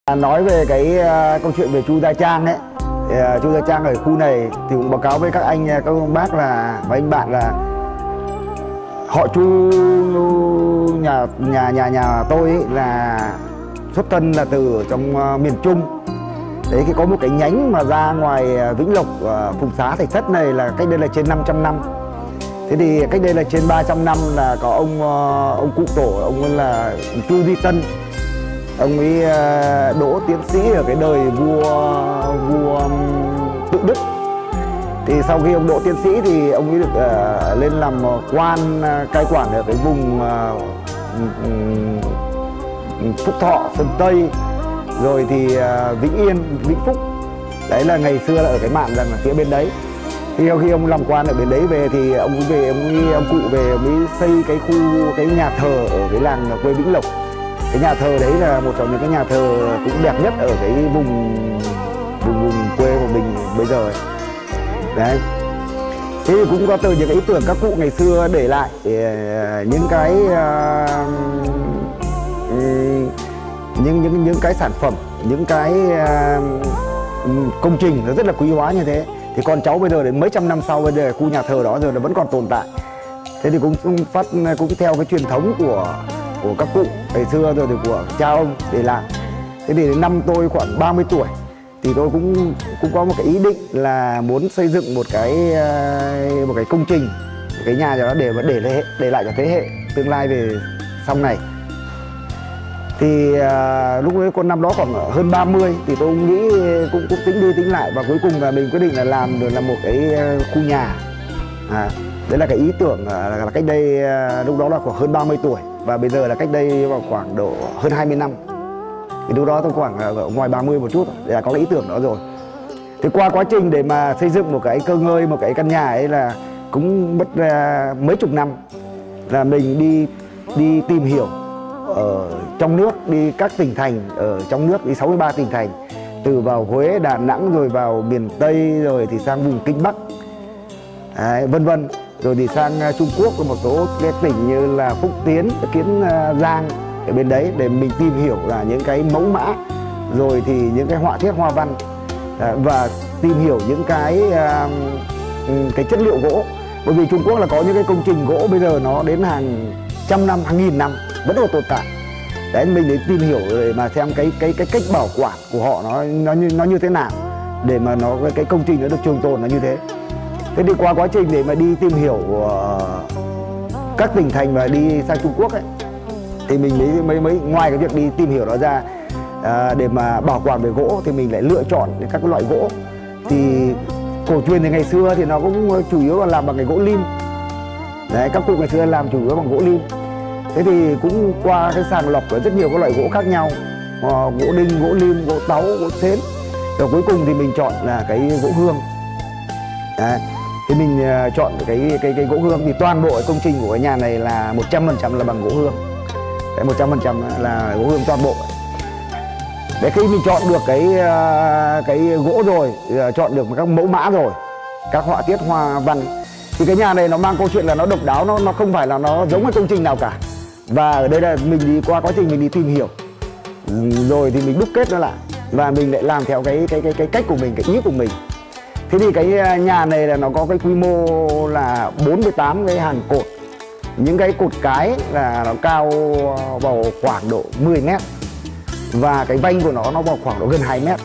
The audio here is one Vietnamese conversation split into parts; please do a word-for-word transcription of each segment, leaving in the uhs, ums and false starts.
Nói về cái uh, câu chuyện về Chu Gia Trang ấy, uh, Chu Gia Trang ở khu này thì cũng báo cáo với các anh, các ông bác là và anh bạn là họ Chu nhà nhà nhà nhà tôi ấy là xuất thân là từ trong uh, miền Trung. Đấy, thì có một cái nhánh mà ra ngoài Vĩnh Lộc, uh, Phùng Xá, Thạch Thất này là cách đây là trên năm trăm năm. Thế thì cách đây là trên ba trăm năm là có ông uh, ông cụ tổ, ông ấy là Chu Duy Tân. Ông ấy đỗ tiến sĩ ở cái đời vua vua Tự Đức. Thì sau khi ông đỗ tiến sĩ thì ông ấy được uh, lên làm quan uh, cai quản ở cái vùng uh, um, Phúc Thọ, Sơn Tây, rồi thì uh, Vĩnh Yên, Vĩnh Phúc. Đấy là ngày xưa là ở cái mạn rằng là phía bên đấy. Thì sau khi ông làm quan ở bên đấy về thì ông ấy về ông ấy, ông cụ về ông ấy xây cái khu cái nhà thờ ở cái làng quê Vĩnh Lộc. Cái nhà thờ đấy là một trong những cái nhà thờ cũng đẹp nhất ở cái vùng vùng, vùng quê của mình bây giờ ấy. Đấy. Thế thì cũng có từ những cái ý tưởng các cụ ngày xưa để lại những cái uh, những những những cái sản phẩm, những cái uh, công trình nó rất là quý hóa như thế. Thì con cháu bây giờ đến mấy trăm năm sau bây giờ khu nhà thờ đó giờ nó vẫn còn tồn tại. Thế thì cũng, cũng phát cũng theo cái truyền thống của của các cụ ngày xưa rồi thì của cha ông để lại. Thế thì đến năm tôi khoảng ba mươi tuổi thì tôi cũng cũng có một cái ý định là muốn xây dựng một cái một cái công trình, một cái nhà đó để mà để để, để lại cho thế hệ tương lai về sau này. Thì uh, lúc ấy con năm đó khoảng hơn ba mươi thì tôi nghĩ cũng cũng tính đi tính lại và cuối cùng là mình quyết định là làm được là một cái khu nhà. À, đấy là cái ý tưởng là, là cách đây uh, lúc đó là khoảng hơn ba mươi tuổi. Và bây giờ là cách đây vào khoảng độ hơn hai mươi năm. Thì lúc đó tôi khoảng ở ngoài ba mươi một chút để là có cái ý tưởng đó rồi. Thì qua quá trình để mà xây dựng một cái cơ ngơi, một cái căn nhà ấy là cũng mất ra mấy chục năm. Là mình đi đi tìm hiểu ở trong nước, đi các tỉnh thành ở trong nước, đi sáu mươi ba tỉnh thành. Từ vào Huế, Đà Nẵng rồi vào miền Tây rồi thì sang vùng Kinh Bắc, đấy, vân vân. Rồi thì sang Trung Quốc và một số cái tỉnh như là Phúc Tiến, Kiến Giang ở bên đấy để mình tìm hiểu là những cái mẫu mã, rồi thì những cái họa tiết hoa văn và tìm hiểu những cái cái chất liệu gỗ. Bởi vì Trung Quốc là có những cái công trình gỗ bây giờ nó đến hàng trăm năm, hàng nghìn năm vẫn còn tồn tại. Đấy, mình để tìm hiểu để mà xem cái cái cái cách bảo quản của họ nó nó như nó như thế nào để mà nó cái công trình nó được trường tồn nó như thế. Thế đi qua quá trình để mà đi tìm hiểu uh, các tỉnh thành và đi sang Trung Quốc ấy, thì mình mới, mới, mới ngoài cái việc đi tìm hiểu đó ra uh, để mà bảo quản về gỗ thì mình lại lựa chọn các cái loại gỗ. Thì cổ truyền thì ngày xưa thì nó cũng chủ yếu là làm bằng cái gỗ lim. Đấy, các cụ ngày xưa làm chủ yếu bằng gỗ lim. Thế thì cũng qua cái sàng lọc với rất nhiều các loại gỗ khác nhau, uh, gỗ đinh, gỗ lim, gỗ táo, gỗ xến. Rồi cuối cùng thì mình chọn là cái gỗ hương. Đấy. Thì mình uh, chọn cái, cái cái gỗ hương thì toàn bộ cái công trình của cái nhà này là một trăm phần trăm là bằng gỗ hương. Đấy, một trăm phần trăm là gỗ hương toàn bộ. Để khi mình chọn được cái uh, cái gỗ rồi, uh, chọn được các mẫu mã rồi, các họa tiết hoa văn thì cái nhà này nó mang câu chuyện là nó độc đáo, nó nó không phải là nó giống cái công trình nào cả. Và ở đây là mình đi qua quá trình mình đi tìm hiểu rồi thì mình đúc kết nó lại và mình lại làm theo cái cái cái cái cách của mình, cái ý của mình. Thế thì cái nhà này là nó có cái quy mô là bốn mươi tám cái hàng cột. Những cái cột cái là nó cao vào khoảng độ mười mét. Và cái vanh của nó nó vào khoảng độ gần hai mét.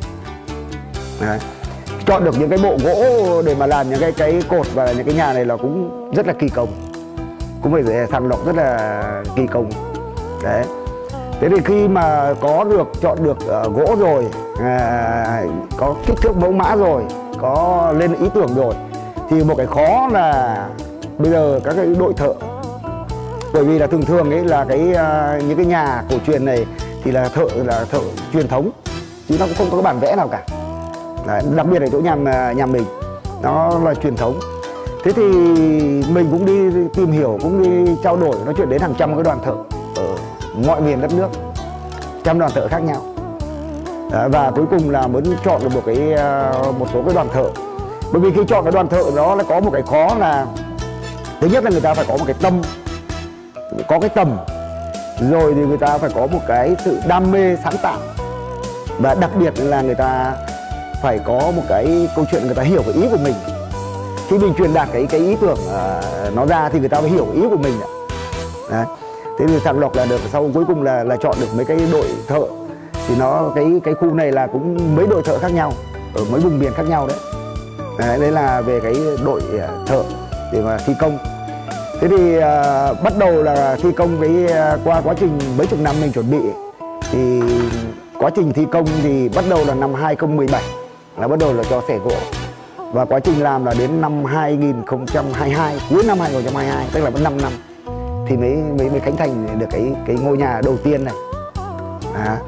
Đấy. Chọn được những cái bộ gỗ để mà làm những cái cái cột và những cái nhà này là cũng rất là kỳ công. Cũng phải sàng lọc rất là kỳ công. Đấy. Thế thì khi mà có được chọn được uh, gỗ rồi, à, có kích thước mẫu mã rồi, có lên ý tưởng rồi, thì một cái khó là bây giờ các cái đội thợ, bởi vì là thường thường ấy là cái uh, những cái nhà cổ truyền này thì là thợ là thợ truyền thống chứ nó cũng không có cái bản vẽ nào cả. Đấy, đặc biệt là chỗ nhà nhà mình nó là truyền thống. Thế thì mình cũng đi tìm hiểu, cũng đi trao đổi, nói chuyện đến hàng trăm cái đoàn thợ ở mọi miền đất nước, trăm đoàn thợ khác nhau. Đấy, và cuối cùng là muốn chọn được một cái một số cái đoàn thợ. Bởi vì khi chọn cái đoàn thợ đó là có một cái khó là thứ nhất là người ta phải có một cái tâm, có cái tầm, rồi thì người ta phải có một cái sự đam mê sáng tạo. và đặc biệt là người ta phải có một cái câu chuyện người ta hiểu cái ý của mình. Khi mình truyền đạt cái cái ý tưởng uh, nó ra thì người ta phải hiểu ý của mình. Đấy. Thế thì sàng lọc là được, sau cuối cùng là là chọn được mấy cái đội thợ. Thì nó cái cái khu này là cũng mấy đội thợ khác nhau ở mấy vùng miền khác nhau đấy. Đấy, đấy là về cái đội uh, thợ để mà thi công. Thế thì uh, bắt đầu là thi công cái uh, qua quá trình mấy chục năm mình chuẩn bị thì quá trình thi công thì bắt đầu là năm hai không một bảy là bắt đầu là cho xẻ gỗ, và quá trình làm là đến năm hai nghìn không trăm hai mươi hai, cuối năm hai nghìn không trăm hai mươi hai, tức là vẫn năm năm thì mới mới mới khánh thành được cái cái ngôi nhà đầu tiên này. À.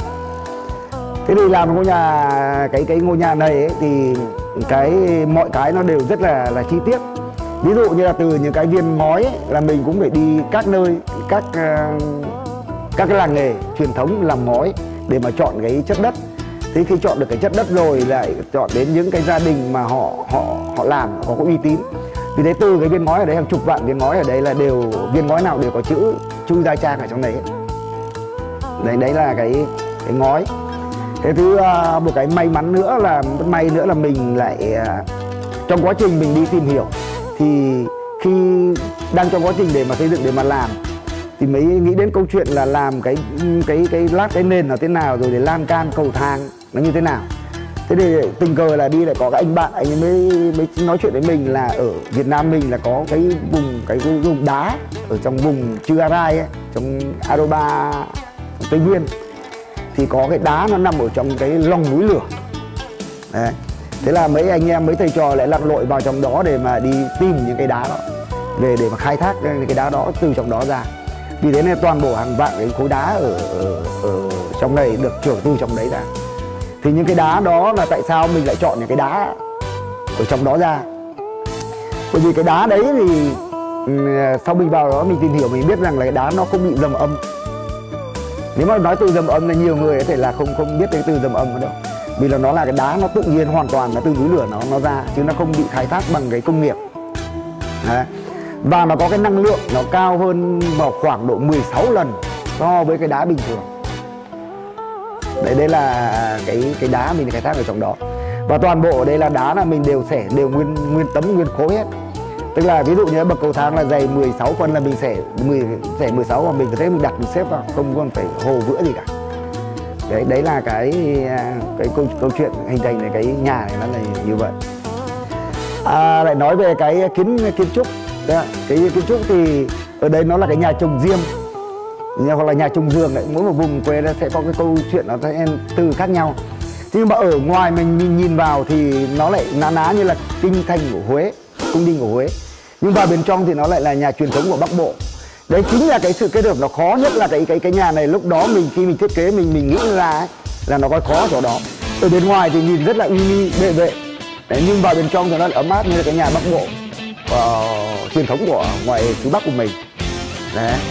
Thế thì làm ngôi nhà cái cái ngôi nhà này ấy, thì cái mọi cái nó đều rất là là chi tiết. Ví dụ như là từ những cái viên ngói ấy, là mình cũng phải đi các nơi, các uh, các cái làng nghề truyền thống làm ngói để mà chọn cái chất đất. Thế khi chọn được cái chất đất rồi lại chọn đến những cái gia đình mà họ họ họ làm họ có uy tín. Vì thế từ cái viên ngói ở đấy, hàng chục vạn viên ngói ở đấy là đều viên ngói nào đều có chữ Chui Gia Trang ở trong đấy. Đấy đấy là cái cái ngói. Thế thứ uh, một cái may mắn nữa là may nữa là mình lại uh, trong quá trình mình đi tìm hiểu thì khi đang trong quá trình để mà xây dựng để mà làm thì mới nghĩ đến câu chuyện là làm cái cái cái lát cái nền là thế nào, rồi để lan can cầu thang nó như thế nào. Thế thì tình cờ là đi lại có cái anh bạn, anh ấy mới mới nói chuyện với mình là ở Việt Nam mình là có cái vùng cái vùng đá ở trong vùng Chư A Rai ấy, trong Aroba Tây Nguyên, thì có cái đá nó nằm ở trong cái lòng núi lửa. Đấy. Thế là mấy anh em mấy thầy trò lại lặn lội vào trong đó để mà đi tìm những cái đá đó về để mà khai thác cái đá đó từ trong đó ra. Vì thế nên toàn bộ hàng vạn cái khối đá ở, ở, ở trong này được chở từ trong đấy ra. Thì những cái đá đó là tại sao mình lại chọn những cái đá ở trong đó ra? Bởi vì cái đá đấy thì sau mình vào đó mình tìm hiểu mình biết rằng là cái đá nó không bị dầm âm. Nếu mà nói từ dầm âm là nhiều người có thể là không không biết cái từ dầm âm ở đâu. Vì là nó là cái đá nó tự nhiên hoàn toàn là từ núi lửa nó nó ra, chứ nó không bị khai thác bằng cái công nghiệp. Đấy. Và nó có cái năng lượng nó cao hơn vào khoảng độ mười sáu lần so với cái đá bình thường. Đấy, đây là cái cái đá mình khai thác ở trong đó. Và toàn bộ ở đây là đá là mình đều xẻ đều nguyên nguyên tấm nguyên khối hết. Tức là ví dụ như bậc cầu thang là dày mười sáu phân là mình xẻ mười xẻ mười sáu và mình có thể mình đặt mình xếp vào, không còn phải hồ vữa gì cả. Đấy đấy là cái cái câu câu chuyện hình thành này, cái nhà này nó là như vậy. À, lại nói về cái kiến kiến trúc. Đấy, cái kiến trúc thì ở đây nó là cái nhà trồng diêm hoặc là nhà trồng giường đấy, mỗi một vùng quê nó sẽ có cái câu chuyện nó sẽ từ khác nhau. Nhưng mà ở ngoài mình nhìn, nhìn vào thì nó lại ná ná như là kinh thành của Huế, cung đình của Huế. Nhưng vào bên trong thì nó lại là nhà truyền thống của Bắc Bộ. Đấy chính là cái sự kết hợp nó khó nhất, là cái cái cái nhà này lúc đó mình khi mình thiết kế mình mình nghĩ ra ấy, là nó có khó chỗ đó. Ở bên ngoài thì nhìn rất là uy nghi bệ vệ. Đấy, nhưng vào bên trong thì nó ấm áp như là cái nhà Bắc Bộ uh, truyền thống của ngoài xứ Bắc của mình. Đấy.